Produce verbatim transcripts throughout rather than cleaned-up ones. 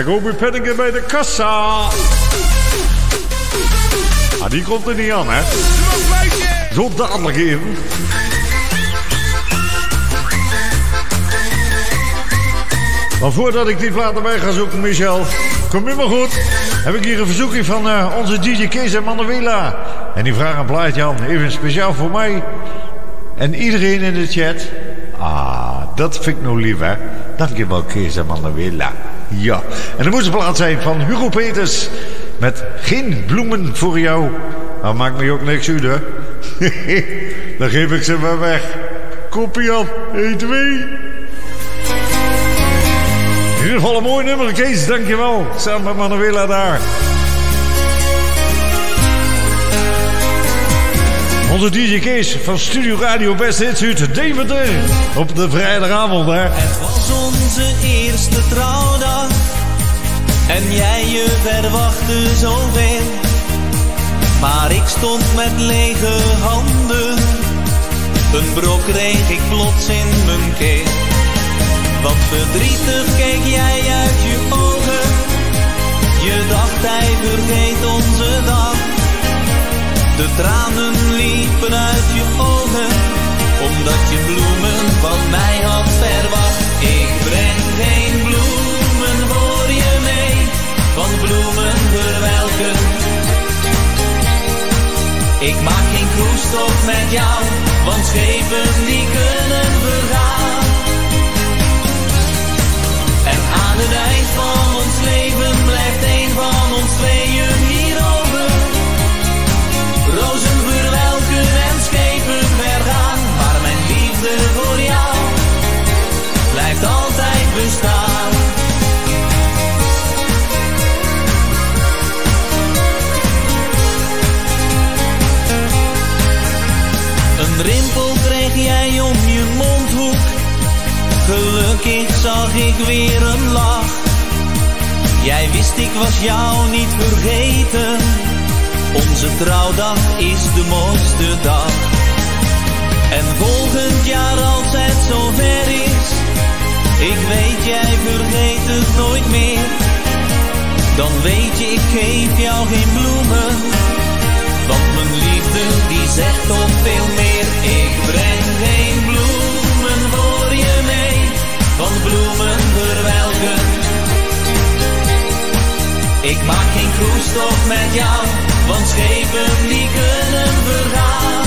Romy Penningen bij de kassa. Ah, die komt er niet aan, hè? Zo dadelijk even. Maar voordat ik die plaat erbij ga zoeken, Michel, kom je maar goed, heb ik hier een verzoekje van uh, onze D J Kees en Manuela. En die vragen een plaatje aan, even speciaal voor mij en iedereen in de chat. Ah, dat vind ik nou lief, hè. Dat vind ik wel, Kees en Manuela. Ja, en er moest een plaat zijn van Hugo Peters met Geen bloemen voor jou. Dat maakt me ook niks uit, hè. Dan geef ik ze maar weg. Kopie af, één, twee. In ieder geval een mooi nummer, Kees, dankjewel. Samen met Manuela daar. Onze D J Kees van Studio Radio Best Hits uit Deventer. Op de vrijdagavond, hè. Het was onze eerste trouwdag. En jij je verwachtte zoveel. Maar ik stond met lege handen. Een brok kreeg ik plots in mijn keel. Want verdrietig keek jij uit je ogen. Je dacht hij vergeet onze dag. De tranen liepen uit je ogen. Omdat je bloemen van mij had verwacht. Ik breng geen bloemen voor je mee. Van bloemen verwelken. Ik maak geen kroestof met jou. Want schepen die kunnen vergaan. En aan het eind van ons leven blijft een van ons tweeën hier over. Rozen verwelken en schepen vergaan. Maar mijn liefde voor jou blijft altijd bestaan. Een rimpel kreeg jij om je mondhoek. Gelukkig zag ik weer een lach. Jij wist ik was jou niet vergeten. Onze trouwdag is de mooiste dag. En volgend jaar als het zover is. Ik weet jij vergeet het nooit meer. Dan weet je ik geef jou geen bloemen. Want mijn liefde die zegt toch veel meer. Ik breng geen bloemen voor je mee. Van bloemen verwelken. Ik maak geen kroestof met jou. Want schepen die kunnen vergaan.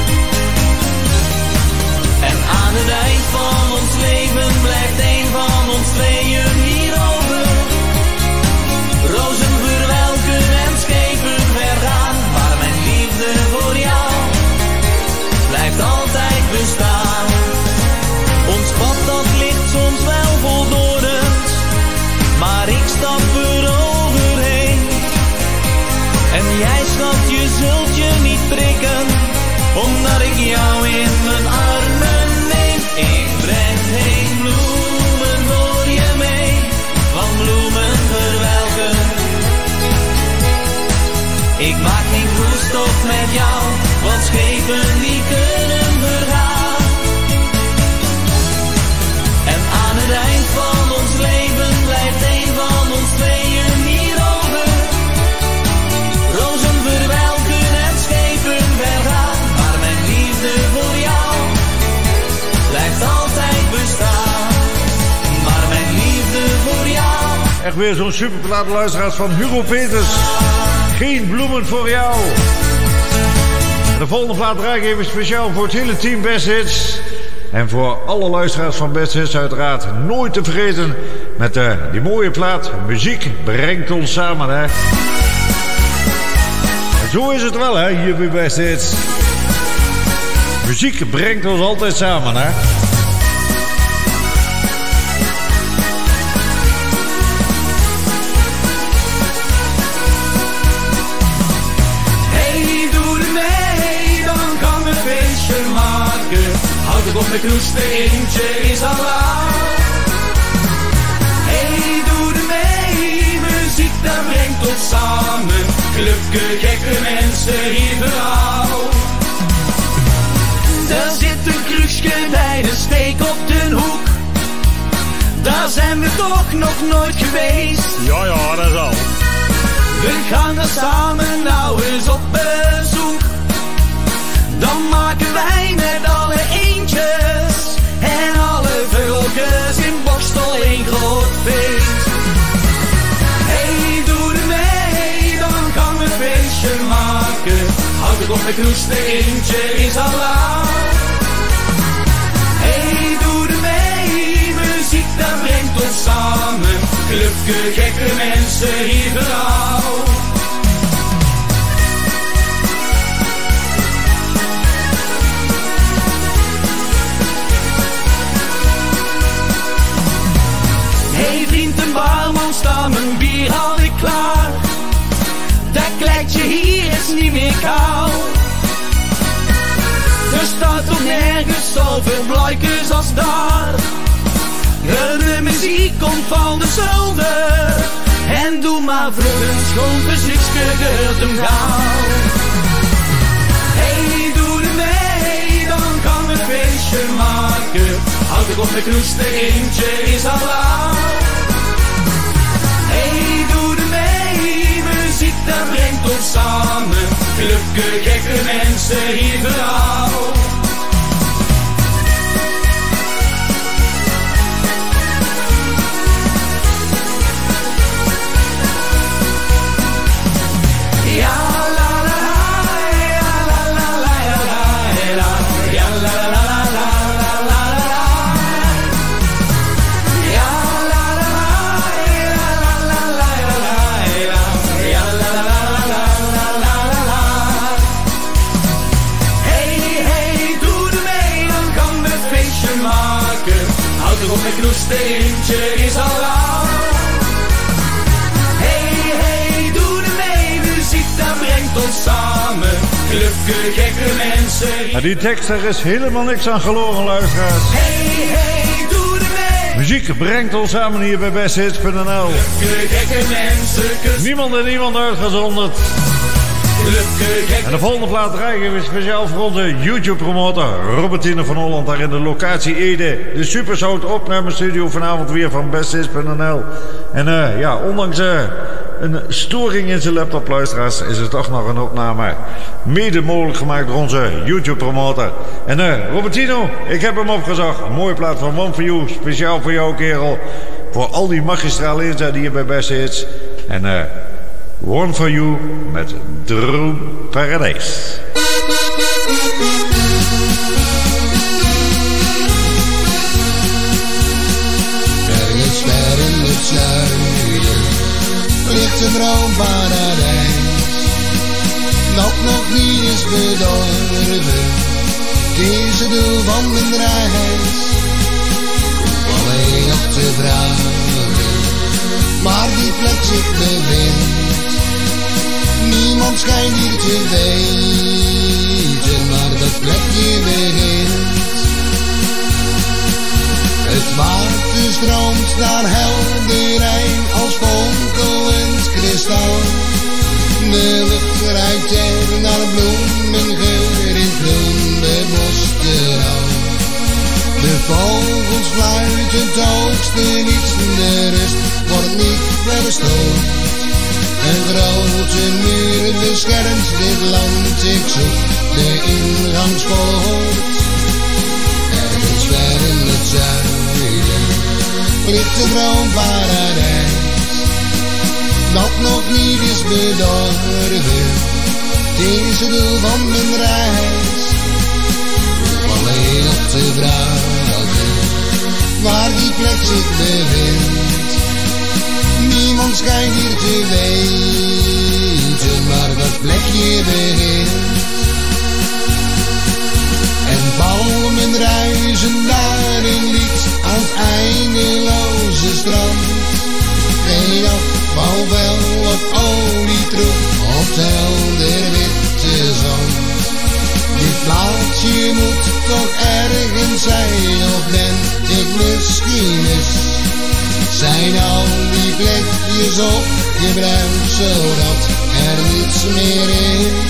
En aan het eind van ons leven blijft een van ons tweeën hier over. Rozen verwelken en schepen vergaan. Maar mijn liefde voor jou blijft altijd bestaan. Ons pad dat ligt soms wel vol dorens, maar ik stap er overheen. En jij schat, je zult je niet prikken, omdat ik jou in mijn armen neem. Ik breng geen bloemen voor je mee, van bloemen verwelken. Ik maak geen kroestof met jou, want schepen die kunnen vergaan. En aan het eind van ons leven blijft een van ons tweeën hier over. Rozen verwelken en schepen vergaan. Maar mijn liefde voor jou blijft altijd bestaan. Maar mijn liefde voor jou. Echt weer zo'n superplaat, luisteraars, van Hugo Peters. Geen bloemen voor jou. De volgende plaat draai ik even speciaal voor het hele team Best Hits. En voor alle luisteraars van Best Hits uiteraard nooit te vergeten met uh, die mooie plaat. Muziek brengt ons samen, hè. En zo is het wel, hè, hier bij Best Hits. Muziek brengt ons altijd samen, hè. Houd het op met kroesten, eentje is al laat. Hey, doe er mee, muziek dat brengt ons samen. Gelukkig gekke mensen hier vooral. Er zit een kruksje bij de steek op de hoek. Dat daar zijn we toch nog nooit geweest. Ja, ja, dat is al. We gaan er samen nou eens op bezoek. Dan maken wij met alle eendjes en alle vogeltjes in Bokstel een groot feest. Hey, doe er mee, dan gaan we een feestje maken. Houd het op met knoest, de eendje is al laat. Hey, doe er mee, muziek dat brengt ons samen. Gelukkige gekke mensen hier vooral. Hey vriend en barman, sta mijn bier al ik klaar. Dat kleedje hier is niet meer koud. Er staat toch nergens zoveel blijkers als daar. De muziek komt van de zolder. En doe maar vlug een schoon verzuchtje geurt hem gauw. Hey, doe er mee, dan kan we een feestje maken. Houd ik op met knoest, de eentje is al laat. Hey, doe er mee, muziek dat brengt ons samen. Gelukkige gekke mensen hier vooral. Met knoesteentje is al lang. Hey, hey, doe er mee, muziek dat brengt ons samen. Gelukkige gekke mensen. Ja, die tekst, er is helemaal niks aan gelogen, luisteraars. Hey, hey, doe er mee. Muziek brengt ons samen hier bij best hits punt n l. Gelukkige gekke mensen. Niemand en niemand uitgezonderd. En de volgende plaat krijgen we speciaal voor onze YouTube-promotor Robertine van Holland, daar in de locatie Ede. De Supersound opnamestudio vanavond weer van best hits punt n l. En uh, ja, ondanks uh, een storing in zijn laptop, luisteraars, is het toch nog een opname mede mogelijk gemaakt door onze YouTube-promotor. En uh, Robertino, ik heb hem opgezocht. Een mooie plaat van One For You, speciaal voor jou, kerel. Voor al die magistrale inzet hier bij Best Hits. En uh, One For You met Droomparadijs. Ergens ver in het zuiden ligt een droomparadijs dat nog niet is bedorven. Het is het doel van mijn reis, kom alleen op te vragen waar die plek zich bevindt. Niemand schijnt hier te weten waar dat plekje begint. Het water stroomt daar helder rein als fonkelend kristal. De lucht ruikt er naar bloemengeur in groen beboste rouw. De vogels fluiten het hoogste niets, de rust wordt niet verstoord. Een grote muur beschermt dit land, ik zoek de ingangspoort. Ergens ver in het zuiden ligt een droomparadijs dat nog niet is bedorven. Het is het doel van mijn reis, om alleen op te vragen waar die plek zich bevindt. Niemand schijnt hier te weten waar dat plekje begint. En palmen ruisen daar in lied aan het eindeloze strand. Geen afvalvel of olietroep op het helder witte zand. Dit plaatsje moet toch ergens zijn, of ben ik misschien eens. Zijn al die plekjes opgebruikt zodat er niets meer is?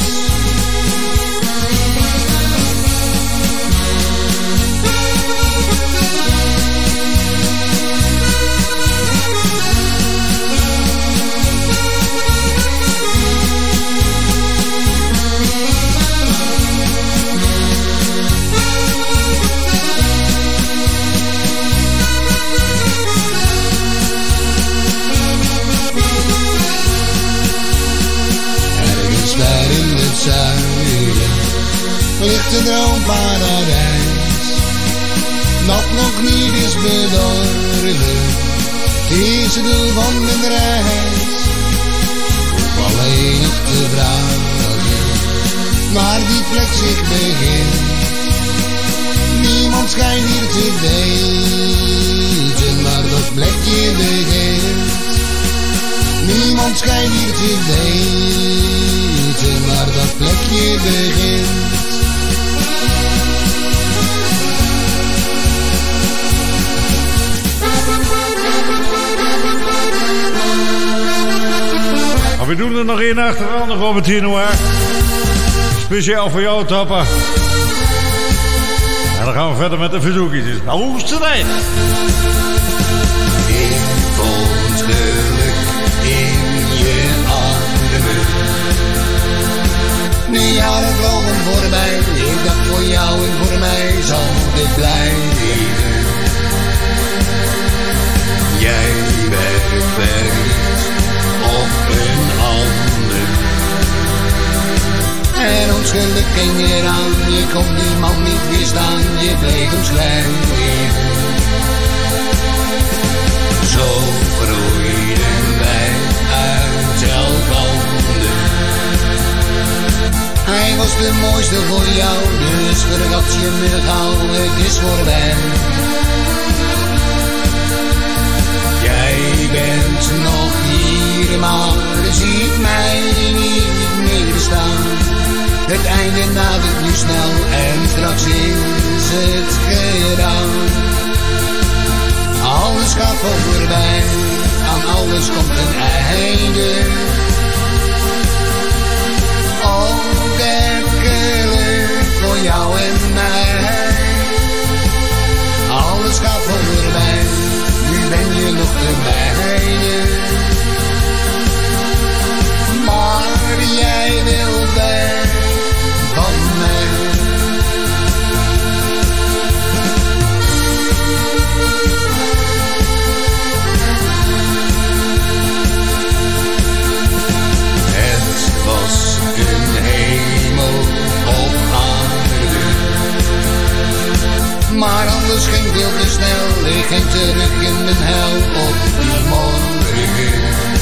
ligt een droomparadijs dat nog niet is bedorven. Het eerste doel van mijn reis hoef alleen nog te vragen waar die plek zich begint. Niemand schijnt hier te weten waar dat plekje begint. Niemand schijnt hier te weten waar dat plekje begint. Maar we doen er nog één achteraan, Robertino, hè. Speciaal voor jou, Tappa. En dan gaan we verder met de verzoekjes. Nou, strijd! Ik vond geluk in je armen. De jaren vlogen voorbij. Ik dacht voor jou en voor mij zal dit blijven. Jij werd verliefd op een ander. En ons geluk ging weer aan. Je kon die man niet weerstaan. Je bleef ons blijven. Zo groeiden wij uit elkander. Hij was de mooiste voor jou, dus vergat je me gauw, het is voorbij. Jij bent nog hier, maar ziet mij niet meer staan. Het einde nadert nu snel en straks is het gedaan. Alles gaat voorbij, aan alles komt een einde. Ook het geluk voor jou en mij. Alles gaat voorbij, nu ben je nog de mijne. Maar jij wil weg van mij. Een hemel op aarde, maar alles ging veel te snel. Ik ging terug in mijn hel op die morgen.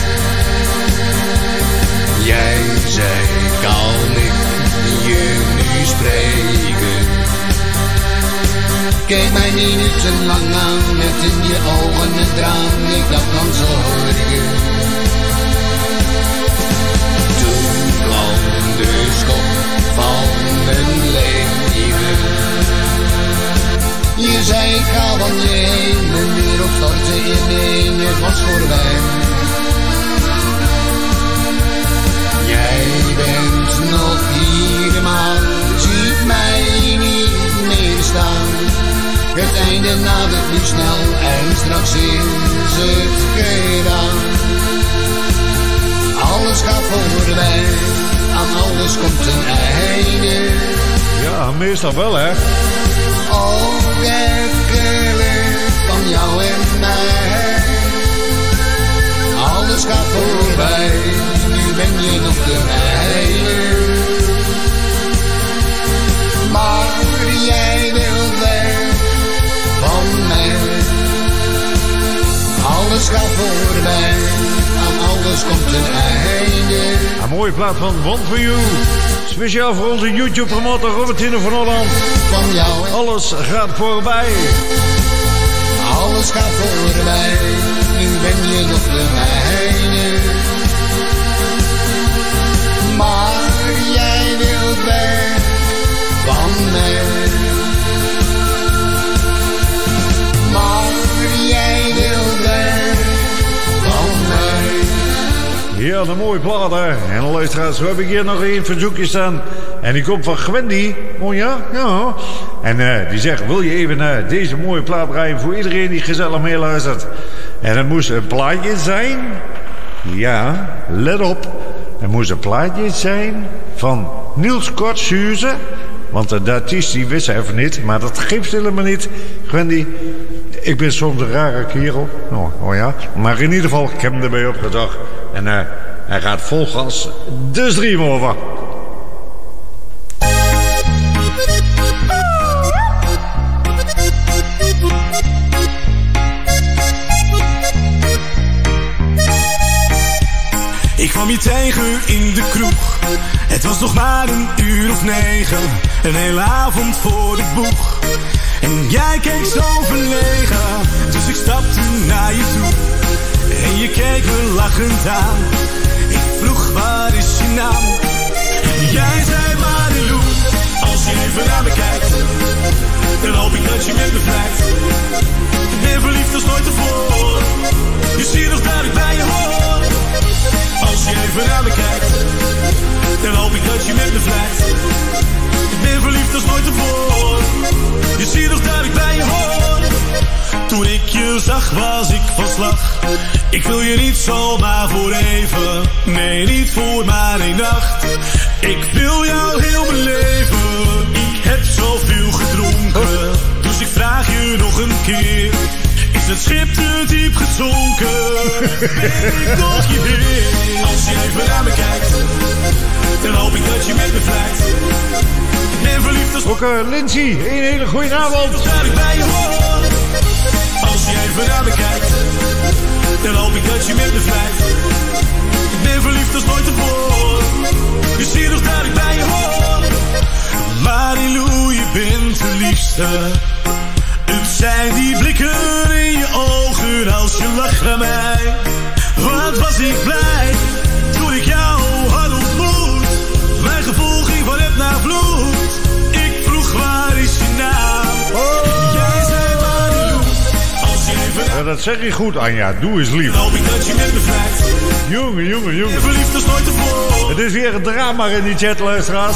Jij zei, kan ik je nu spreken? Keek mij minutenlang aan met in je ogen een traan. Ik dacht dan zorgen. De schok van mijn leven. Je zei ik ga van je heen, mijn wereld stortte ineen, het was voorbij. Jij bent nog hier, maar ziet mij niet meer staan. Het einde nadert nu snel en straks is het gedaan. Alles gaat voorbij, aan alles komt een einde. Ja, meestal wel, hè? Ook het geluk van jou en mij. Alles gaat voorbij, nu ben je nog de mijne. Maar jij wil weg van mij. Alles gaat voorbij, aan alles komt een einde. Een mooie plaat van One For You. Speciaal voor onze YouTube-promotor Robertino van Holland. Van jou en alles gaat voorbij. Alles gaat voorbij, nu ben je nog de mijne. Maar jij wilt weg van mij. Maar jij wilt weg van mij. Ja, een mooie plaat, hè. En luisteraars, we hebben hier nog één verzoekje staan. En die komt van Gwendy. Oh ja? Ja. En uh, die zegt, wil je even uh, deze mooie plaat draaien voor iedereen die gezellig meeluistert. En het moest een plaatje zijn. Ja, let op. Het moest een plaatje zijn van Niels Korthuizen. Want de artiest die wist hij even niet. Maar dat geeft helemaal niet. Gwendy, ik ben soms een rare kerel. Oh, oh ja. Maar in ieder geval, ik heb hem erbij opgedacht. En uh, hij gaat vol gas de stream over. tegen in de kroeg. Het was nog maar een uur of negen, een hele avond voor de boeg. En jij keek zo verlegen, dus ik stapte naar je toe. En je keek me lachend aan. Ik vroeg, waar is je naam? Jij zei, Marilou, als je even naar me kijkt, dan hoop ik dat je met me vrijt. Ik ben verliefd als nooit tevoren, je ziet nog dat ik bij je hoor. Als je even naar me kijkt, dan hoop ik dat je met me vrijt. Ik ben verliefd als nooit tevoren, je ziet nog dat ik bij je hoor. Toen ik je zag was ik van slag. Ik wil je niet zomaar voor even, nee niet voor maar één nacht. Ik wil jou heel mijn leven, ik heb zoveel gedronken. Dus ik vraag je nog een keer, is het schip te diep gezonken? Ben ik nog je heer? Als je even naar me kijkt, dan hoop ik dat je met me vrijt. Ik ben verliefd als... Ook uh, Lindsay, een hele goede avond. Dat ik bij je hoor. Als je even naar me kijkt, dan hoop ik dat je met me vrijt. Ik ben verliefd als nooit tevoren, je ziet nog dat ik bij je hoor. Marilou, je bent de liefste. Het zijn die blikken in je ogen als je lacht naar mij. Wat was ik blij toen ik jou had ontmoet. Mijn gevoel ging van het naar vloed. Ik vroeg, waar is je naam? Oh. Jij zei Marilou, als je even... Ja, dat zeg je goed, Anja. Doe eens lief. Dan hoop ik dat je met me vrijt. Jongen, jongen, jongen. Verliefd als nooit tevoren. Het is weer een drama in die chat, luisteraars.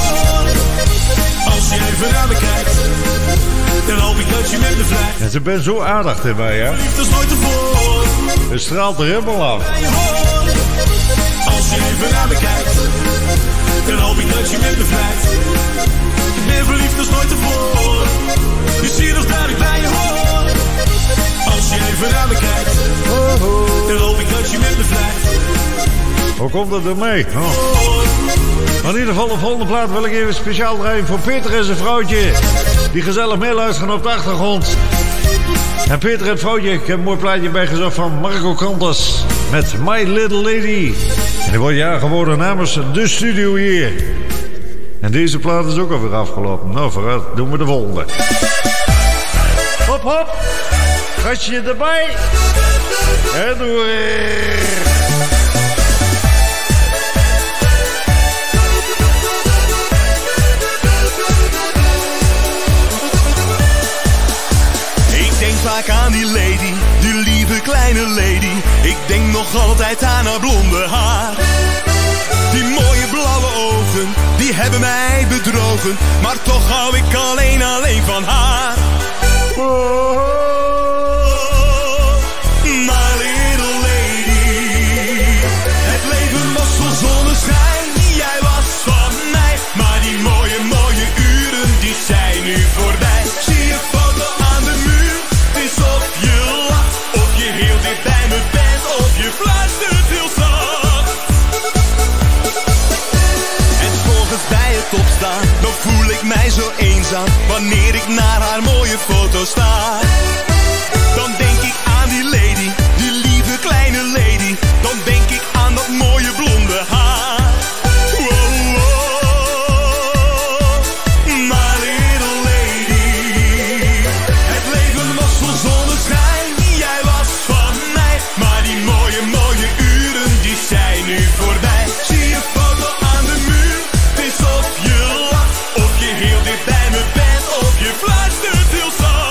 Als je even naar me kijkt, dan hoop ik dat je met me vrijt. En ze bent zo aardig erbij, hè? Verliefd als nooit tevoren. Het straalt er helemaal af. Als je even naar me kijkt, dan hoop ik dat je met me vrijt. Ik ben verliefd als nooit tevoren, je ziet nog dat ik bij je hoor. Als je even naar me kijkt, dan hoop ik dat je met me vrijt. Hoe komt het er mee? Oh. Maar in ieder geval de volgende plaat wil ik even speciaal draaien voor Peter en zijn vrouwtje. Die gezellig meeluisteren op de achtergrond. En Peter en het vrouwtje, ik heb een mooi plaatje bijgezocht van Marco Cantas. Met My Little Lady. En die wordt jaar geworden namens de studio hier. En deze plaat is ook alweer afgelopen. Nou vooruit, doen we de volgende. Hop hop. Gastje erbij. En door. Vaak aan die lady, die lieve kleine lady. Ik denk nog altijd aan haar blonde haar. Die mooie blauwe ogen, die hebben mij bedrogen. Maar toch hou ik alleen, alleen van haar. Oh, my little lady. Het leven was vol zonneschijn, jij was van mij. Maar die mooie, mooie uren, die zijn nu voorbij. Zie je foto aan de muur? Of je lacht, of je heel dicht bij me bent, of je fluistert heel zacht. En 's morgens bij het opstaan, dan voel ik mij zo eenzaam. Wanneer ik naar haar mooie foto sta, dan denk ik aan die lady, die lieve kleine lady. Dan denk ik aan dat mooie blonde haar. Wow, wow, my little lady. Het leven was vol zonneschijn, jij was van mij. Maar die mooie, mooie uren, die zijn nu voorbij. Zie je foto aan de muur, het is of je lacht, of je heel dicht bij me bent, of je fluistert heel zacht.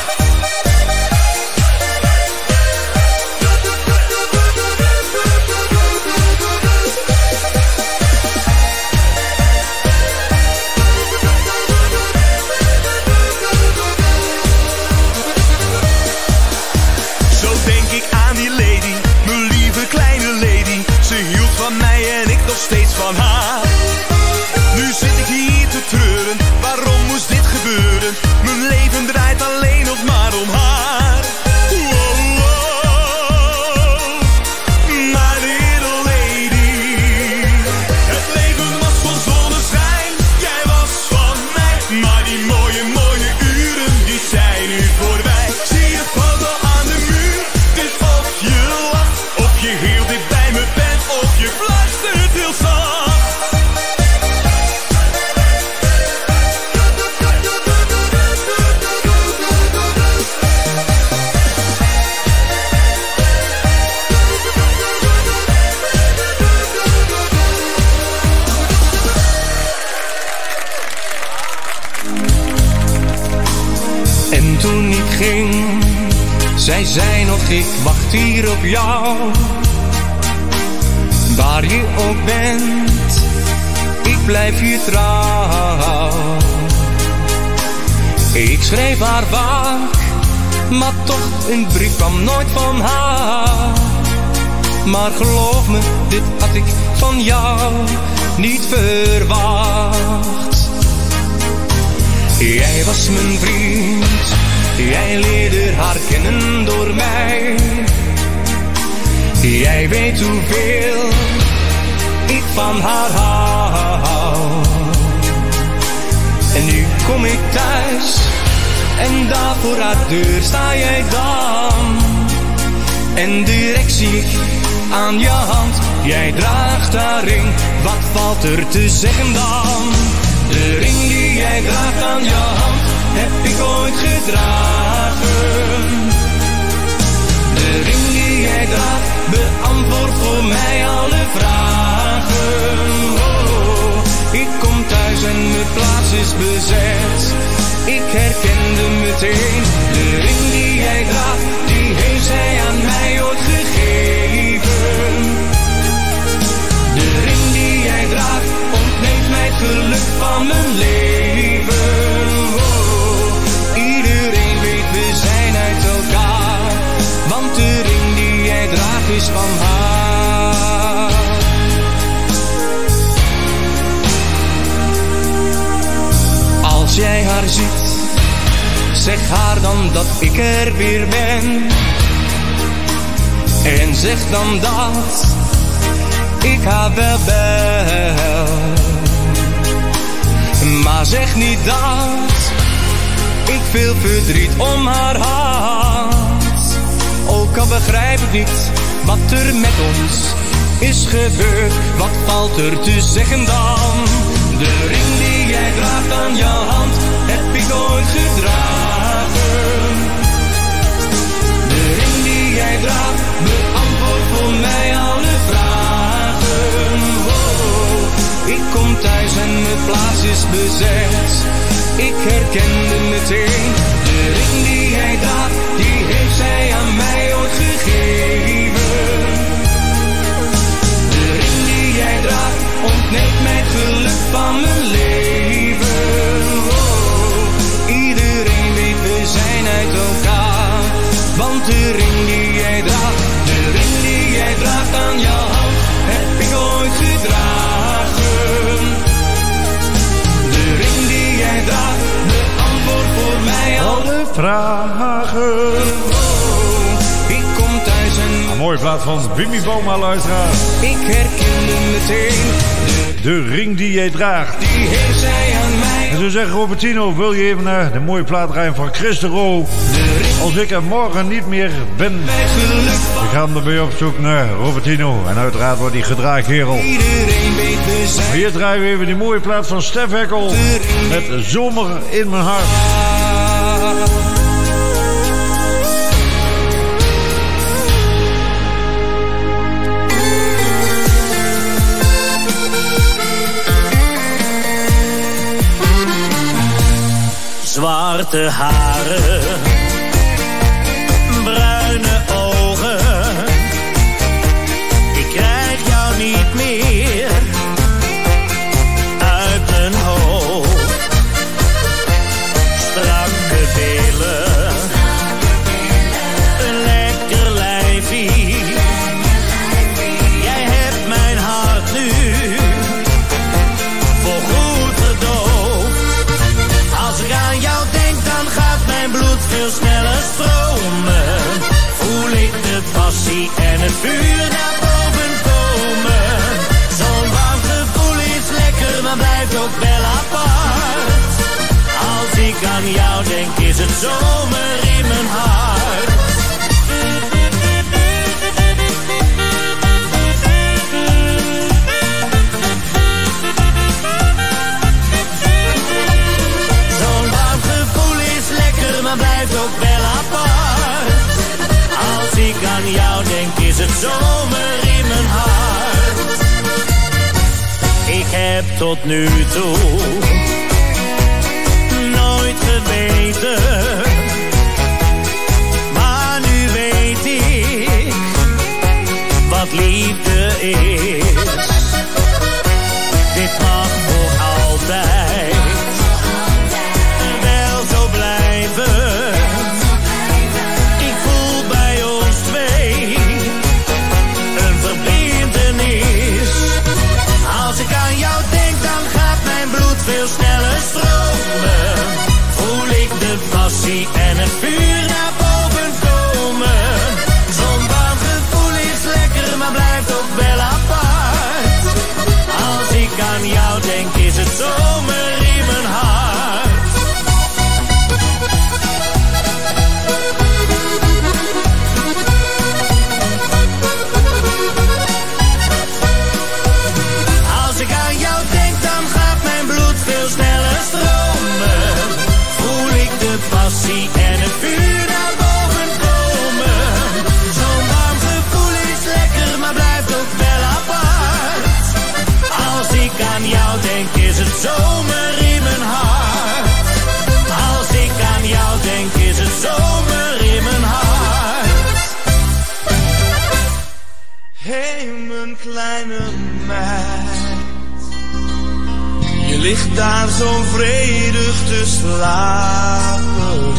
Zo denk ik aan die lady, mijn lieve kleine lady. Ze hield van mij en ik nog steeds van haar. Nu zit ik hier te treuren, waarom moest dit gebeuren? Mijn leven draait alleen nog maar om haar. Wow, wow, my little lady. Het leven was vol zonneschijn, jij was van mij. Maar die mooie, mooie uren, die zijn nu voorbij. Zie je foto aan de muur, het is of je lacht, of je heel dicht bij me bent, of je fluistert toen ik ging, zij zei nog ik wacht hier op jou. Waar je ook bent, ik blijf je trouw. Ik schreef haar vaak, maar toch een brief kwam nooit van haar. Maar geloof me, dit had ik van jou niet verwacht. Jij was mijn vriend, jij leerde haar kennen door mij. Jij weet hoeveel ik van haar hou. En nu kom ik thuis en daar voor haar deur sta jij dan. En direct zie ik aan je hand, jij draagt haar ring, wat valt er te zeggen dan? De ring die jij draagt aan je hand, heb ik ooit gedragen. De ring die jij draagt, beantwoordt voor mij alle vragen. Oh, ik kom thuis en mijn plaats is bezet. Ik herkende meteen, de ring die jij draagt, die heeft zij aan mij ooit gegeven. De ring die jij draagt, ontneemt mij het geluk van mijn leven. Oh, iedereen weet we zijn uit elkaar, want de ring die jij draagt is van haar. Als jij haar ziet, zeg haar dan dat ik er weer ben. En zeg dan dat ik haar wel bel. Maar zeg niet dat ik veel verdriet om haar had. Ook al begrijp ik niet wat er met ons is gebeurd. Wat valt er te zeggen dan? De ring die jij draagt aan je hand, heb ik ooit gedragen. De ring die jij draagt, beantwoordt voor mij alle vragen. Oh, ik kom thuis en mijn plaats is bezet. Ik herkende meteen, de ring die jij draagt, die heeft zij aan mij ooit gegeven. De ring die jij draagt, ontneemt mij het geluk van mijn leven. Oh, iedereen weet we zijn uit elkaar, want de ring die jij draagt, de ring die jij draagt aan je hand, heb ik ooit gedragen. De ring die jij draagt, beantwoordt voor mij alle vragen. Oh, ik kom thuis en... Een mooie plaat van Wimmy Boma, luisteraar. Ik herkende meteen de ring die jij draagt. Die heeft zij aan mij. En zo zegt Robertino, wil je even naar de mooie plaat rijden van Chris de Roo? Als ik er morgen niet meer ben. Ik ga hem erbij op zoek naar Robertino. En uiteraard wordt hij gedragen, Gerel. Maar hier draaien we even die mooie plaat van Stef Hekkel. Met Zomer in mijn hart. Zwarte haren, bruine ogen, ik krijg jou niet meer uit mijn hoofd. Strakke billen, een lekker lijfie, jij hebt mijn hart nu voorgoed verdoofd. Als ik aan jou denk, dan gaat mijn bloed veel sneller stromen. Voel ik de passie en het vuur naar boven komen. Zo'n warm gevoel is lekker, maar blijft ook wel apart. Als ik aan jou denk, is het zomer in mijn hart. Maar blijft ook wel apart. Als ik aan jou denk, is het zomer in mijn hart. Ik heb tot nu toe nooit geweten sneller stromen. Voel ik de passie en het vuur naar boven komen. Zo'n warm gevoel is lekker, maar blijft ook wel apart. Als ik aan jou denk, is het zomer in mijn hart. Als ik aan jou denk, dan gaat mijn bloed veel sneller stromen. Voel ik de passie en het vuur naar boven komen. Zo'n warm gevoel is lekker, maar blijft ook wel apart. Als ik aan jou denk, is het zomer in mijn hart. Als ik aan jou denk, is het zomer in mijn hart. Hey, mijn kleine meid, je ligt daar zo vredig te slapen.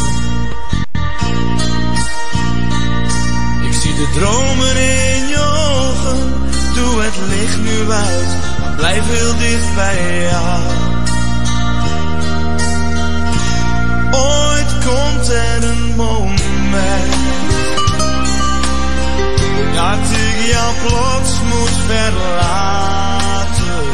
Ik zie de dromen in je ogen, doe het licht nu uit, maar blijf heel dicht bij jou. Ooit komt er een moment dat ik jou plots moet verlaten.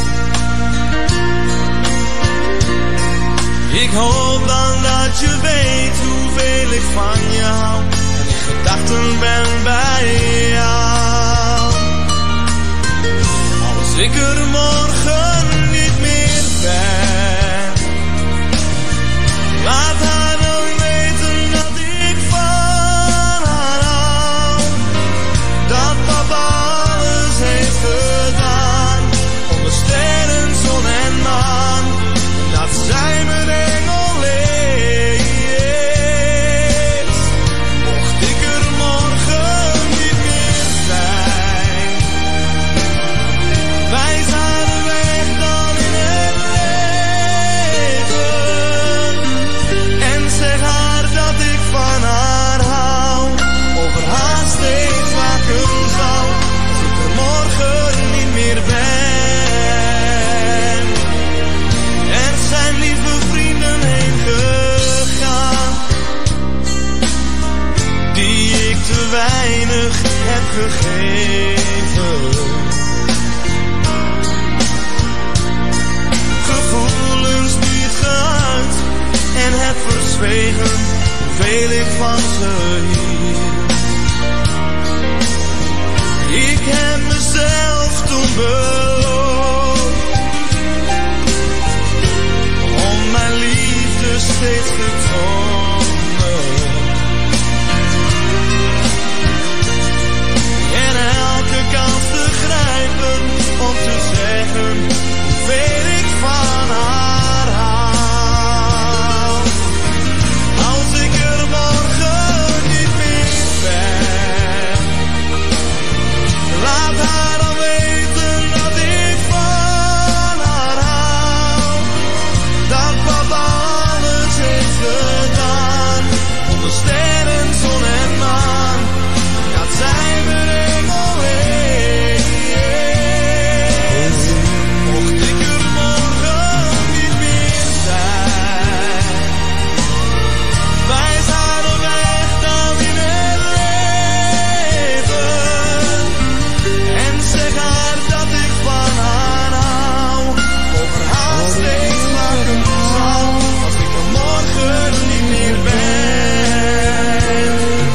Ik hoop dan dat je weet hoeveel ik van je hou en in gedachten ben bij jou. Als ik er morgen niet meer ben, laat haar dan weten dat ik van haar hou. Dat papa alles heeft gedaan, onder sterren, zon en maan. En dat zij mijn engel is. Mocht ik er morgen niet meer zijn, wijs haar de weg dan in het leven. En zeg haar dat ik van haar hou, over haar steeds waken zal, als ik er morgen niet meer ben. Er zijn lieve vrienden heen gegaan, die ik te weinig heb gegeven. Gevoelens niet geuit en heb verzwegen hoeveel ik van ze hield. Ik heb mezelf toen beloofd om mijn liefde steeds te tonen en elke kans te grijpen om te zeggen hoeveel ik van haar hou. Als ik er morgen niet meer ben, laat haar dan weten dat ik van haar hou. Dat papa alles heeft gedaan, onder sterren, zon en maan. Dat zij mijn engel is. Mocht ik er morgen niet meer zijn, wijs haar de weg dan in het leven. En zeg haar dat ik van haar hou, over haar steeds waken zal, als ik er morgen niet meer ben.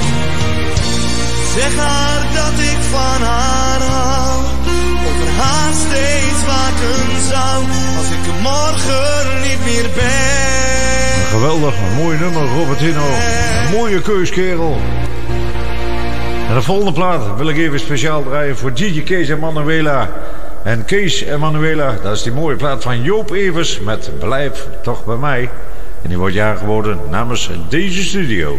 Zeg haar dat ik van haar hou, over haar steeds waken zal, als ik er morgen niet meer ben. Geweldig, een mooi nummer, Robertino. Een mooie keus, kerel. En de volgende plaat wil ik even speciaal draaien voor D J Kees en Manuela. En Kees en Manuela, dat is die mooie plaat van Joop Evers met Blijf toch bij mij. En die wordt jarig geworden namens deze studio.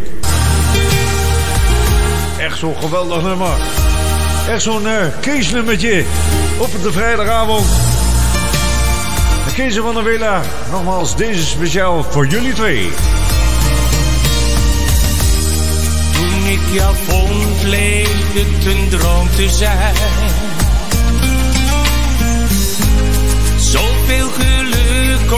Echt zo'n geweldig nummer. Echt zo'n uh, Kees nummertje op de vrijdagavond. En Kees en Manuela, nogmaals deze speciaal voor jullie twee. Toen ik jou vond, leek het een droom te zijn. Zoveel geluk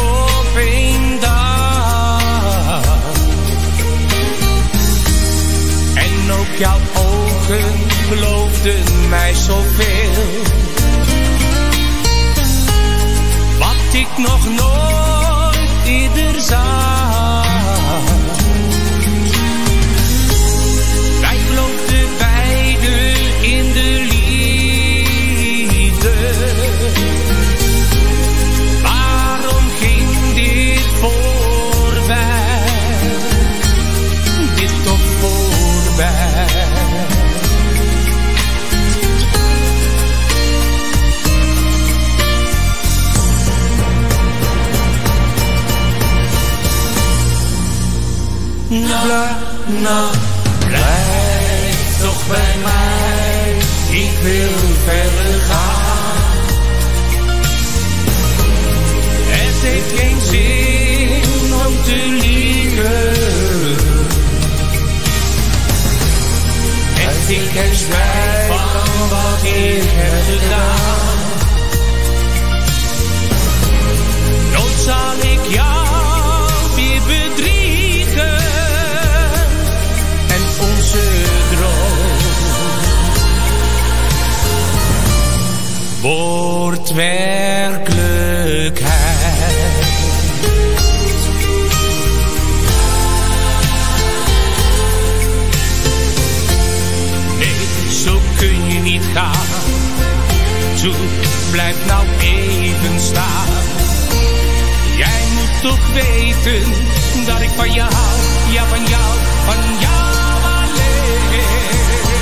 beloofde mij zoveel. Wat ik nog nooit eerder zag. Wij geloofden beiden in de liefde. Waarom ging dit voorbij? Dit toch voorbij? Na, na, blijf toch bij mij, ik wil verder gaan. Het heeft geen zin om te liegen. En ik heb spijt van wat ik heb gedaan. Nooit zal ik jou weer bedriegen. En onze droom wordt werkelijkheid. Nee, zo kun je niet gaan. Zo blijf nou even staan. Jij moet toch weten dat ik van jou hou. Ja, van jou, van jou alleen.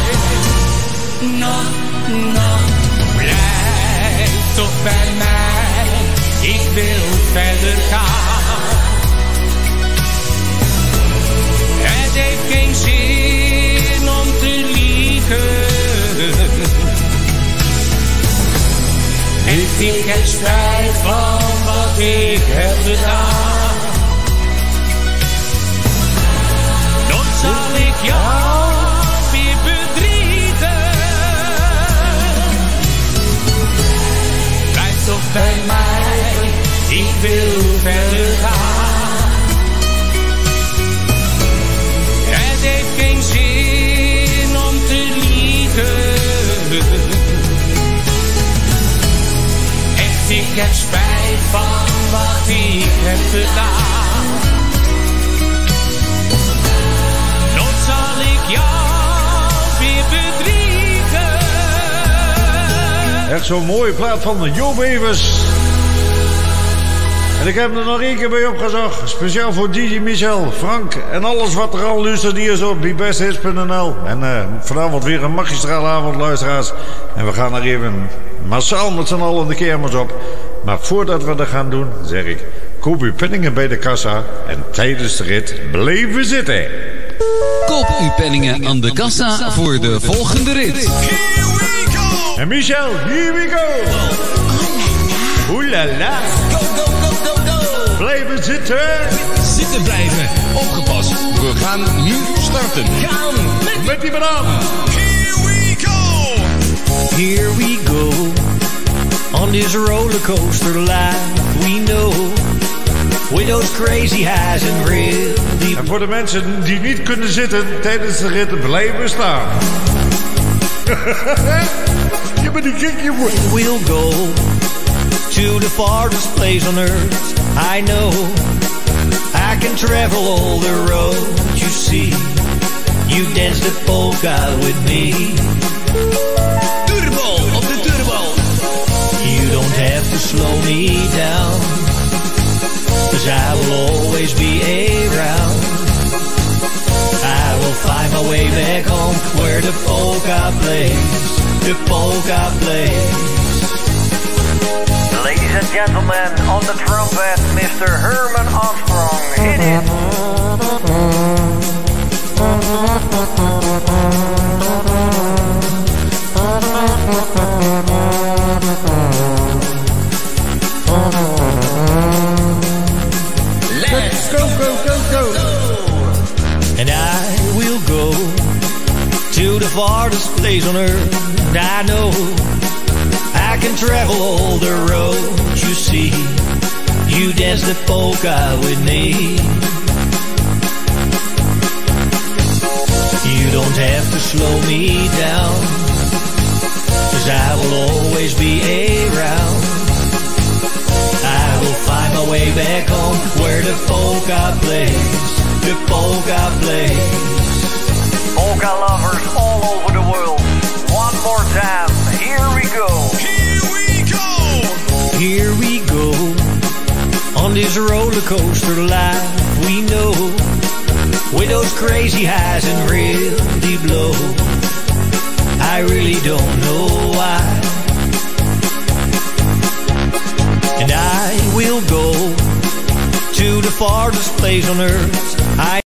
Nog, nog, blijf toch bij mij. Ik wil verder gaan. Het heeft geen zin om te liegen. En ik heb spijt van wat ik heb gedaan. Nooit zal ik jou weer bedriegen. Blijf toch bij mij, ik wil verder gaan. Het heeft geen zin om te liegen. Echt, ik heb spijt van wat ik heb gedaan. Nooit zal ik jou weer bedriegen. Echt zo'n mooie plaat van Joop Evers. En ik heb er nog één keer bij opgezocht. Speciaal voor D J Michel, Frank en alles wat er al luistert hier zo op bibesthits punt n l. En uh, vanavond weer een magistrale avond, luisteraars. En we gaan er even massaal met z'n allen de kermis op. Maar voordat we dat gaan doen, zeg ik, koop uw penningen bij de kassa en tijdens de rit blijven zitten. Koop uw penningen aan de kassa voor de volgende rit. En Michel, here we go. Oeh la la. Go, go, go, go, go. Blijven zitten. Zitten blijven. Opgepast. We gaan nu starten. Gaan. Met, met die banaan. Here we go. Here we go. On this roller coaster life we know. With those crazy highs and really. En voor de mensen die niet kunnen zitten tijdens de rit blijven staan. Je bent die kikje voor. We'll go to the farthest place on earth. I know I can travel all the roads you see. You dance the polka with me. Turbo op de turbo. You don't have to slow me down, 'cause I will always be around. I will find my way back home where the polka plays, the polka plays. Ladies and gentlemen, on the trumpet, Mister Herman Armstrong. Hit it! Let's go, go, go, go. And I will go to the farthest place on earth. And I know I can travel all the roads you see. You dance the polka with me. You don't have to slow me down, 'cause I will always be around. I will find my way back home where the polka plays, the polka plays. Polka lovers all over the world, one more time, here we go. Here we go. Here we go, on this roller coaster life we know, with those crazy highs and real deep lows. I really don't know why, and I will go to the farthest place on earth. I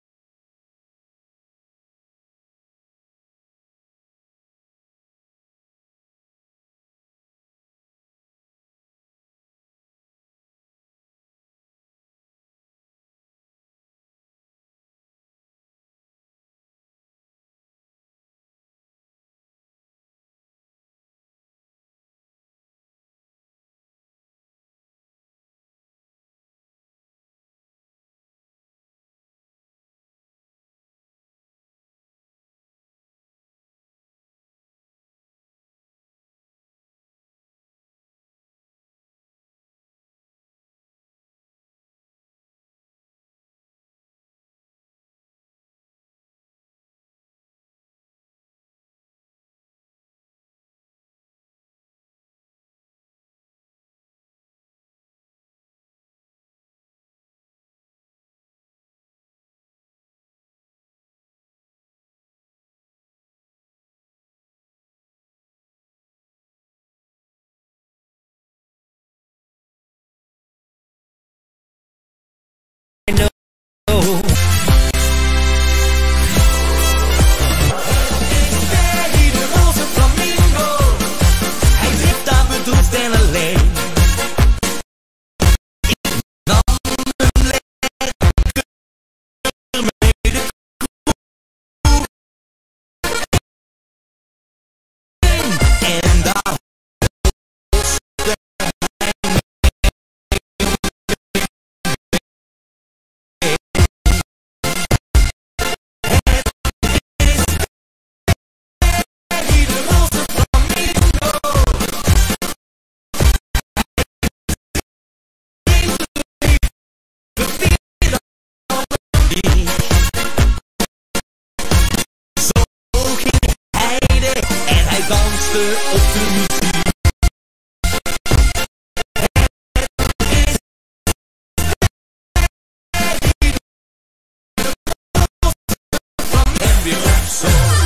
op de muziek. En weer op zo.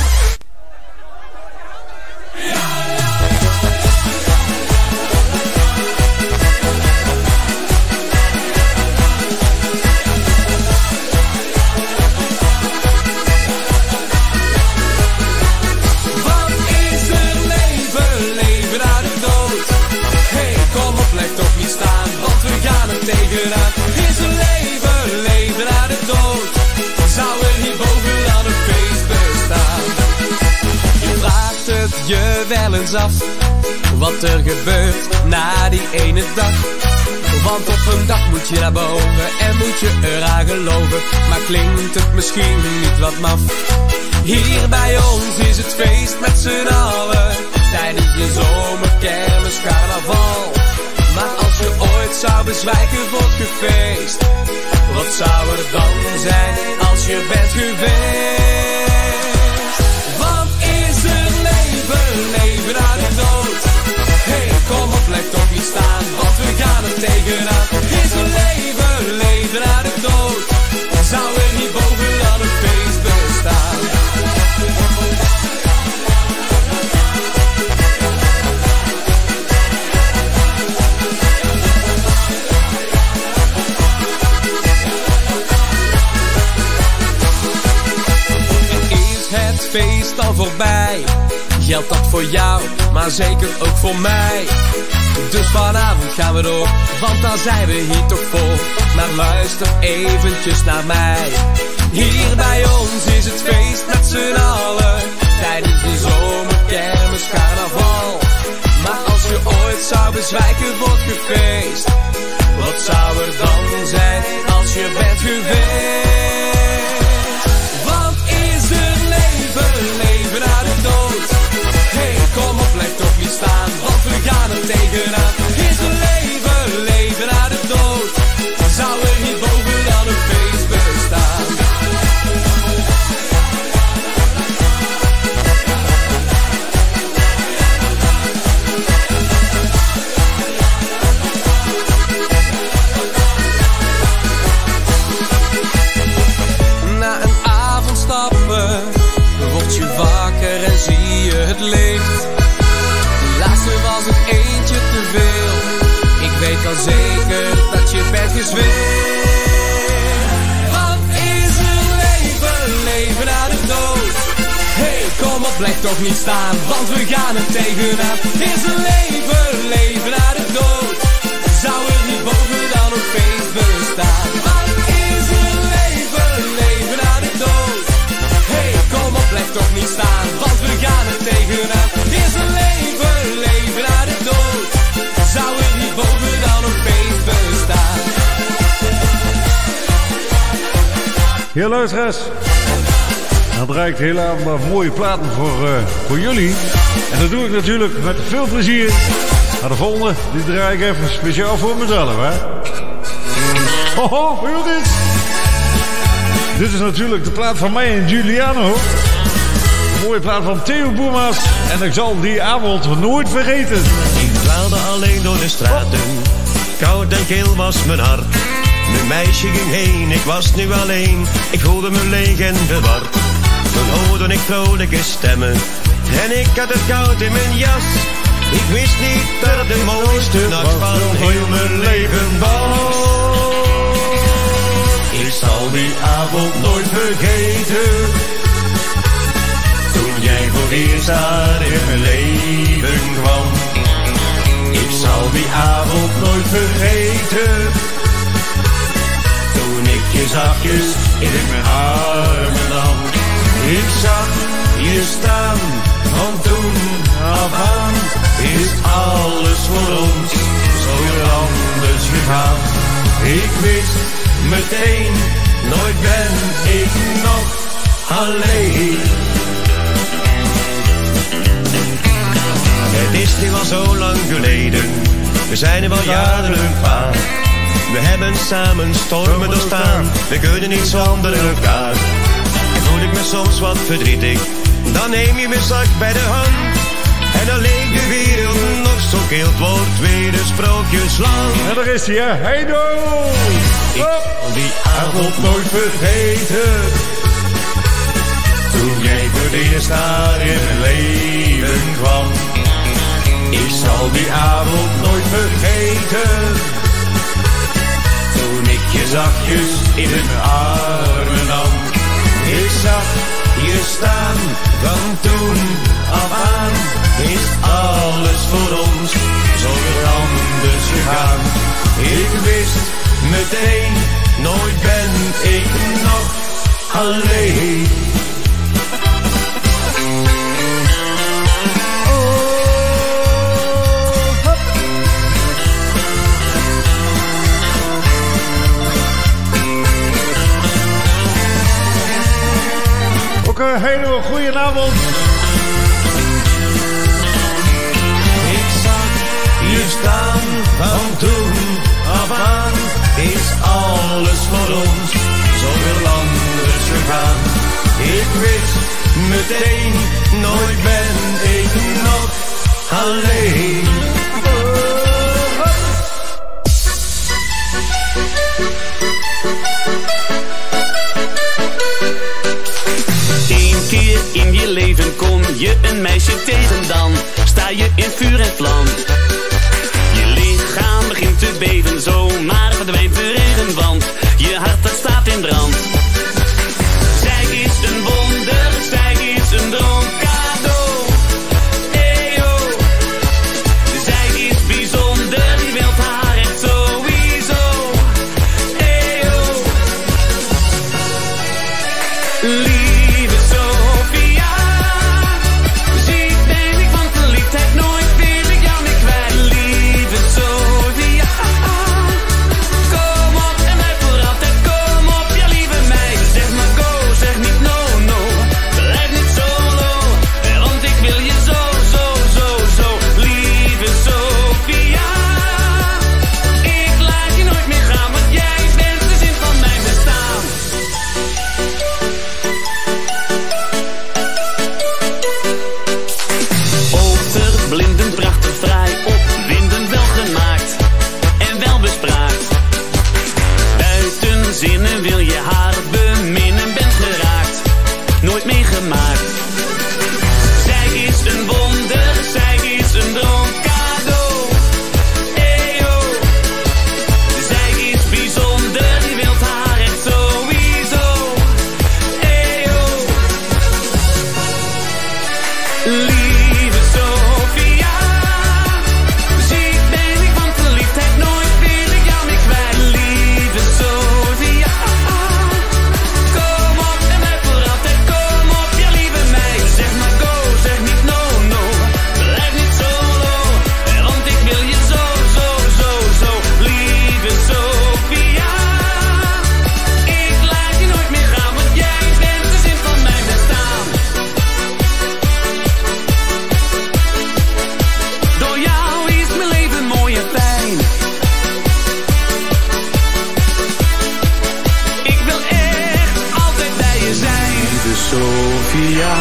Tegenaan is een leven, leven naar de dood. Zou er hier bovenaan een feest bestaan? Je vraagt het je wel eens af, wat er gebeurt na die ene dag. Want op een dag moet je naar boven en moet je eraan geloven. Maar klinkt het misschien niet wat maf? Hier bij ons is het feest met z'n allen, tijdens de zomerkermis carnaval. Maar als je ooit zou bezwijken voor het gefeest, wat zou er dan zijn als je bent geweest? Want is er leven, leven naar de dood? Hey, kom op, blijf toch niet staan, want we gaan er tegenaan. Is er leven, leven naar de dood? Zou er niet bovenaan een feest bestaan? Feest al voorbij, geldt dat voor jou, maar zeker ook voor mij. Dus vanavond gaan we door, want dan zijn we hier toch voor. Maar luister eventjes naar mij. Hier bij ons is het feest met z'n allen, tijdens de zomerkermis carnaval. Maar als je ooit zou bezwijken voor het gefeest, wat zou er dan zijn als je bent geweest? Want is er leven, leven naar de dood? Hey, kom op, blijf toch niet zeker dat je bent gezwicht. Wat is een leven, leven naar de dood? Hey, kom op, blijf toch niet staan, want we gaan er tegenaan. Is een leven, leven naar de dood? Zou er niet boven dan nog feest bestaan? Wat is een leven, leven naar de dood? Hey, kom op, blijf toch niet staan, want we gaan er tegenaan. Is een leven, leven naar de dood? Zou er niet boven dan nog feest bestaan? Ja, luisteraars. Dan draai ik de hele avond maar mooie platen voor, uh, voor jullie. En dat doe ik natuurlijk met veel plezier. Maar de volgende, die draai ik even speciaal voor mezelf, hè. Hoho, hoor dit? Dit is natuurlijk de plaat van mij en Giuliano. Een mooie plaat van Theo Boermaas. En ik zal die avond nooit vergeten. Ik dwaalde alleen door de straten. Koud en kil was mijn hart. Mijn meisje ging heen, ik was nu alleen. Ik voelde me leeg en verward. Toen hoorde ik vrolijke stemmen. En ik had het koud in mijn jas. Ik wist niet dat het de mooiste nacht van heel mijn leven was. Ik zal die avond nooit vergeten. Toen jij voor eerst daar in mijn leven kwam. Ik zal die avond nooit vergeten. Toen ik je zachtjes in mijn armen nam. Ik zag je staan, van toen af aan is alles voor ons zo weer anders gegaan. Ik wist meteen, nooit ben ik nog alleen. Het is nu al zo lang geleden, we zijn er wel jaren een paar. We hebben samen stormen doorstaan, we kunnen niet zonder elkaar. En voel ik me soms wat verdrietig, dan neem je me zacht bij de hand. En dan leek de wereld nog zo kil, het wordt weer een sprookjesland. En daar is hij, hè? Hey do! Ik zal die avond nooit vergeten. Toen jij voor het eerst daar in mijn leven kwam. Ik zal die avond nooit vergeten. Toen ik je zachtjes in mijn armen nam. Ik zag je staan, van toen af aan is alles voor ons zo weer anders gegaan. Ik wist meteen, nooit ben ik nog alleen. Ook een hele goede avond. Ik zag je staan, van toen af aan is alles voor ons zo weer anders gegaan. Ik wist meteen, nooit ben ik nog alleen. Eén keer in je leven kom je een meisje tegen, dan sta je in vuur en vlam. Je lichaam begint te beven, zomaar verdwijnt de regen, want je hart dat staat in brand. Zij is een wonder, zij is een droomcadeau. Eyo, zij is bijzonder, je wilt haar echt sowieso. Eyo, lieve Sophia, ziek ben ik van verliefdheid, nooit wil ik jou meer kwijt. Lieve Sophia, kom op en blijf voor altijd, kom op, ja lieve meid. Zeg maar go, zeg niet no, no, blijf niet solo, want ik wil je zo, zo, zo, zo. Lieve Sophia, ik laat je nooit meer gaan, want jij bent de zin van mijn bestaan. Overblindend, prachtig, fraai, opwindend, wel gemaakt en wel bespraakt. Buiten zinnen wil je haar beminnen, bent geraakt, nooit meegemaakt. Zij is een wonder, zij is een droomcadeau. Eyo, ja.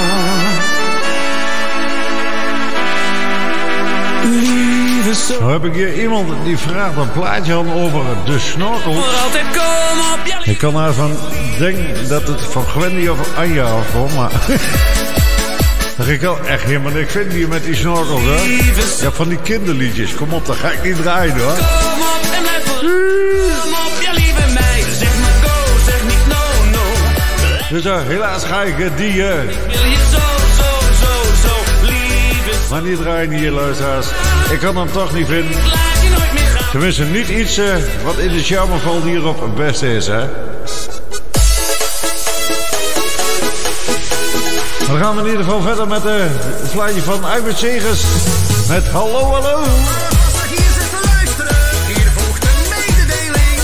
Lieve zo. Nou heb ik hier iemand die vraagt een plaatje aan over de snorkel. Ik kan daarvan denken dat het van Gwendy of Anja afkomt, maar dat ik al echt helemaal niks vind hier met die snorkels, hè. Ja, van die kinderliedjes. Kom op, dat ga ik niet draaien, hoor. Kom op en blijf voor. Kom op, ja lieve meid. Zeg maar go, zeg niet no, no. Dus uh, helaas ga ik uh, die... Uh, Ik wil je zo, zo, zo, zo, lieve. maar niet draaien hier, luisteraars. Ik kan hem toch niet vinden. Laat je nooit meer gaan. Tenminste, niet iets uh, wat in de charmeval hierop het beste is, hè. Dan gaan we in ieder geval verder met uh, het plaatje van Iwit Segers. Met Hallo, hallo. Hier zit te luisteren, hier volgt een mededeling.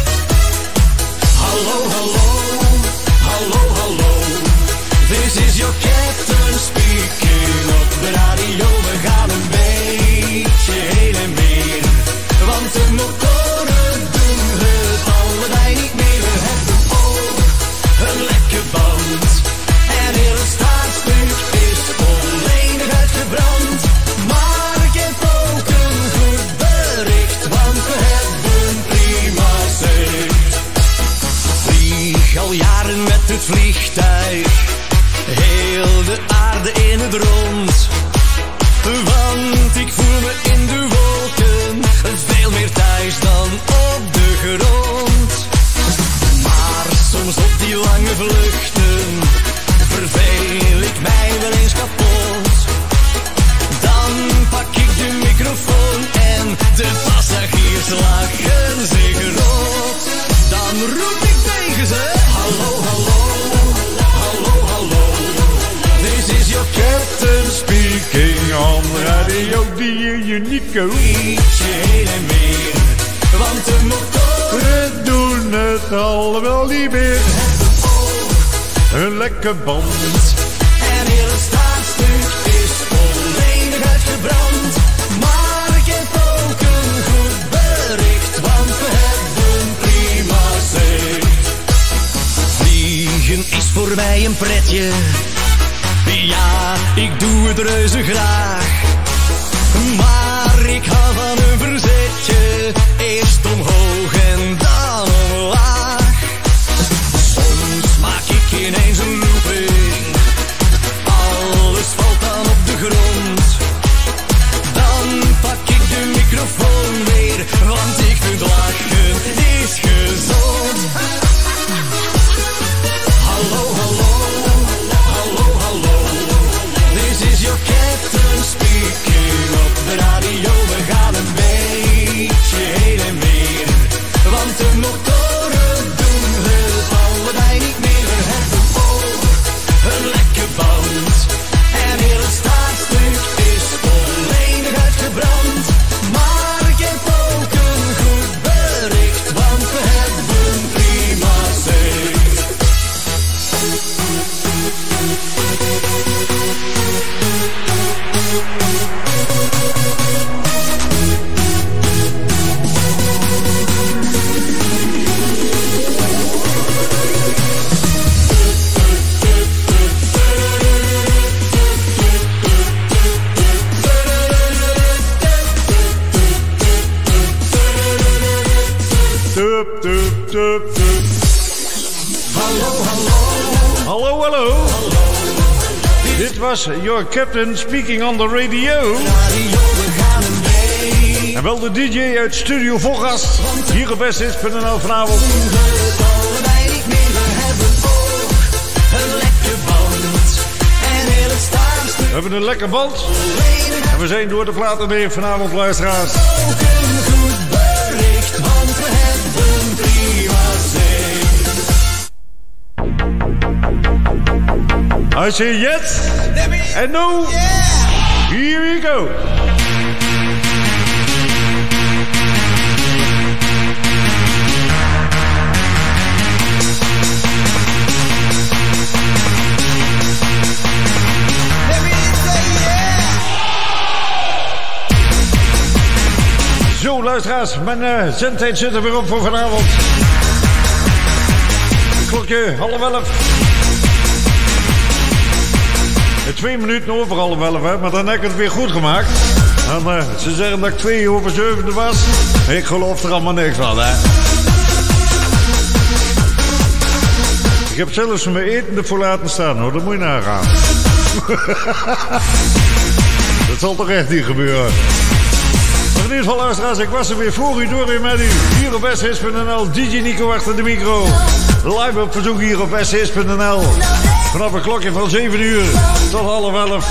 Hallo, hallo, hallo, hallo. This is your captain speaking op de radio. We gaan een beetje heen en weer. Want de motoren doen het allebei niet meer. We hebben ook een lekke band. En heel het staartstuk is volledig uitgebrand. Maar ik heb ook een goed bericht, want we hebben prima zicht. Vlieg al jaren met het vliegtuig, heel de aarde in het rond. Want ik voel me in de wolken, veel meer thuis dan op de grond. Maar soms op die lange vluchten verveel ik mij wel eens kapot. Dan pak ik de microfoon en de passagiers lachen zich rot. Dan roep ik tegen ze: hallo, hallo, hallo, hallo. This is your captain Speaking on radio, die Unico. Ietsje heen en weer, want de motoren We doen het allemaal niet meer. Een lekke band. En heel het staartstuk is volledig uitgebrand. Maar ik heb ook een goed bericht, want we hebben prima zicht. Vliegen is voor mij een pretje. Ja, ik doe het reuze graag. Maar ik hou van een verzetje. Eerst omhoog en dan omlaag. Soms maak ik ineens een looping. Alles valt dan op de grond. Dan pak ik de microfoon weer, want ik vind lachen is gezond. Hallo, hallo, hallo, hallo. This is your captain speaking op de radio. We gaan een beetje heen en weer, want de motoren doen het allebei niet meer. We hebben ook een lekke band. En heel het staartstuk is volledig uitgebrand. Maar ik heb ook een goed bericht, want we hebben prima zicht. Tup, tup, tup, tup. Hallo, hallo. Hallo, hallo. Dit was your captain speaking on the radio. En wel de D J uit Studio Volgast. Hier op West Hits punt n l vanavond. We hebben een lekker band. En we zijn door de platen heen vanavond, luisteraars. Want we hebben prima zicht. I say yes and no. Here we go. Zo, luisteraars, mijn uh, zendtijd zit er weer op voor vanavond. Klokje half elf. Twee minuten over half elf, hè, maar dan heb ik het weer goed gemaakt. En, uh, ze zeggen dat ik twee over zevende was. Ik geloof er allemaal niks van, hè. Ik heb zelfs mijn eten ervoor laten staan, hoor. Dat moet je nagaan. Dat zal toch echt niet gebeuren. Maar in ieder geval, luisteraars, ik was er weer voor u door met u. Hier op S S punt N L, D J Nico achter de micro. Live op verzoek hier op S S punt N L. Vanaf een klokje van zeven uur tot half elf.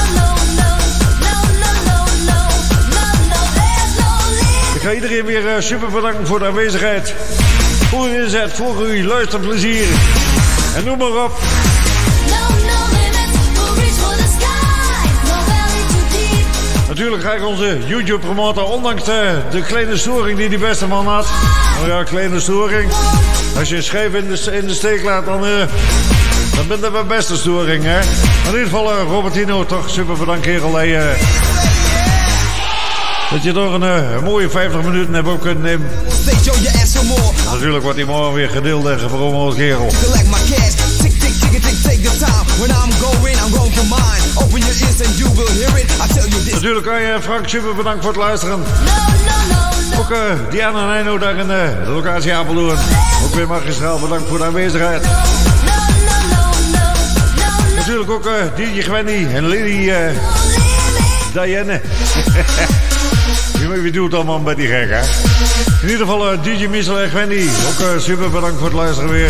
Ik ga iedereen weer uh, super bedanken voor de aanwezigheid. Voor uw inzet, voor uw luisterplezier. En noem maar op. Natuurlijk ga ik onze YouTube promoten, ondanks de, de kleine storing die die beste man had. Nou ja, kleine storing. Als je een schijf in de, in de steek laat, dan, uh, dan bent dat mijn beste storing, hè. In ieder geval, uh, Robertino, toch super bedankt, kerel. Hey, uh, dat je toch een, uh, een mooie vijftig minuten hebt ook kunnen nemen. Natuurlijk wordt die morgen weer gedeeld en gepromoot, kerel. Natuurlijk kan je Frank super bedankt voor het luisteren. Ook uh, Diana en Heino daar in uh, de locatie Apeldoorn. Ook weer magistraal bedankt voor de aanwezigheid. Natuurlijk ook uh, D J Gwenny en Lily uh, Diane. Wie doet het allemaal bij die gek, hè? In ieder geval uh, D J Michel en Gwenny. Ook uh, super bedankt voor het luisteren weer.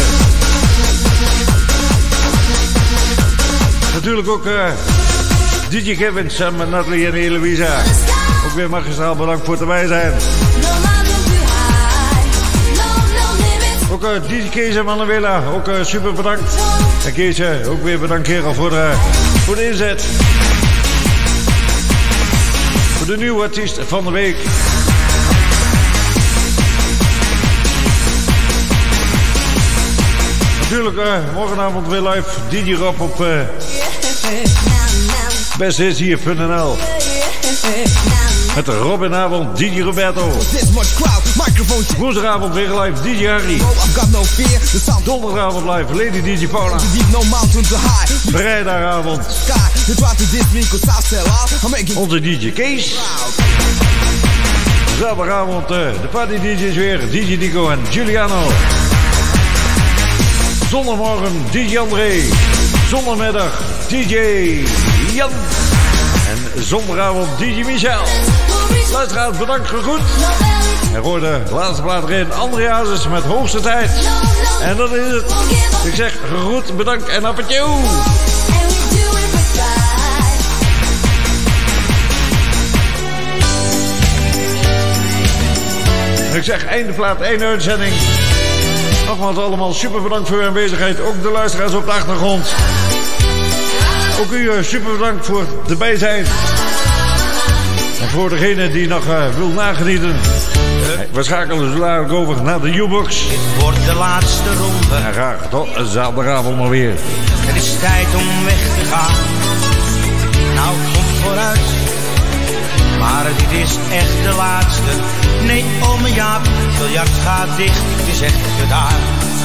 Natuurlijk ook uh, D J Kevin, Sam en Natalie en Eloisa. Ook weer magistraal bedankt voor het erbij zijn. Ook uh, D J Kees en Manuela, ook uh, super bedankt. En Kees, uh, ook weer bedankt kerel voor de, voor de inzet. Voor de nieuwe artiest van de week. Natuurlijk uh, morgenavond weer live D J Rob op uh, Best is hier punt N L. Met de Robinavond, D J Roberto. Woensdagavond weer live, D J Harry. Donderdagavond live, Lady D J Paula. Vrijdagavond onze D J Kees. Zaterdagavond uh, de party D J's weer, D J Nico en Giuliano. Zondagmorgen D J André. Zondagmiddag D J Jan. En zondagavond D J Michel. Luisteraars, bedankt voor goed. En voor de laatste plaat erin, André Hazes met Hoogste Tijd. En dat is het. Ik zeg goed, bedankt en appetje. Ik zeg einde plaat, één uitzending. Nogmaals allemaal super bedankt voor uw aanwezigheid. Ook de luisteraars op de achtergrond. Ook u super bedankt voor het erbij zijn. En voor degene die nog uh, wil nagenieten. We schakelen zo dadelijk over naar de U-box. Dit wordt de laatste ronde. En graag tot zaterdagavond maar weer. Het is tijd om weg te gaan. Nou, kom vooruit. Maar dit is echt de laatste. Nee, ome Jaap, het biljart gaat dicht. Het is echt gedaan.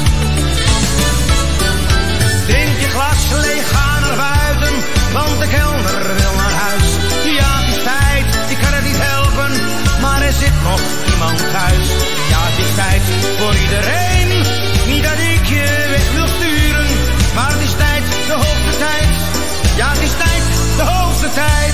Drink je glas leeg, ga naar buiten. Want de kelner wil naar huis. Ja, het is tijd, ik kan het niet helpen. Maar er zit nog iemand thuis. Ja, het is tijd voor iedereen. Niet dat ik je weg wil sturen. Maar het is tijd, de hoogste tijd. Ja, het is tijd, de hoogste tijd.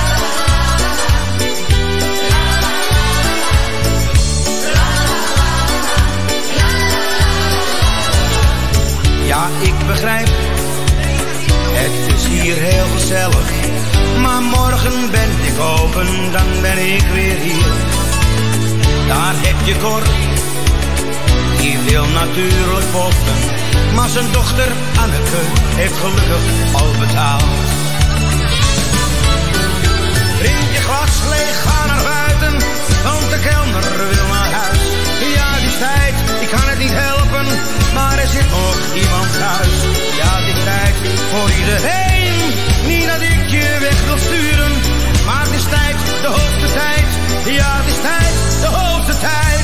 Ja, ik begrijp, het is hier heel gezellig. Maar morgen ben ik open, dan ben ik weer hier. Daar heb je Cor, die wil natuurlijk potten. Maar zijn dochter Anneke heeft gelukkig al betaald. Drink je glas leeg, ga naar buiten, want de kelner wil naar huis. Ja, het is tijd, ik kan het niet helpen, maar er zit nog iemand thuis. Ja, het is tijd voor iedereen, niet dat ik je weg wil sturen. Maar het is tijd, de hoogste tijd. Ja, het is tijd, de hoogste tijd.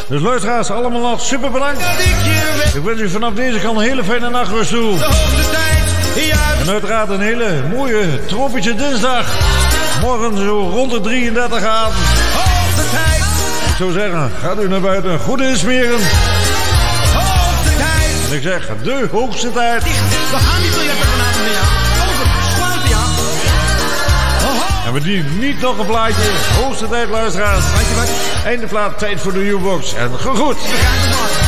Dus luisteraars, allemaal nog super bedankt. Ik wens u vanaf deze kant een hele fijne nachtrust toe. En uiteraard een hele mooie tropische dinsdag. Morgen zo rond de drieëndertig graden. Ik zou zeggen, gaat u naar buiten goed insmeren. En ik zeg, de hoogste tijd. We gaan niet biljetten vanavond meer. Over, sluiten ja. En we dienen niet nog een plaatje. Hoogste tijd, luisteraars. Einde plaat, tijd voor de U-box. En goed.